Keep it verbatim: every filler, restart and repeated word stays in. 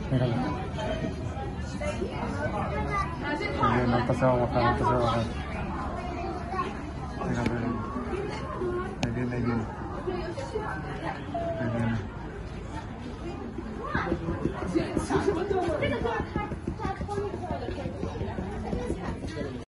Míralo. Muy bien, no se va a bajar, no se va a bajar. Mira, mira. Ahí viene, ahí viene. Ahí viene.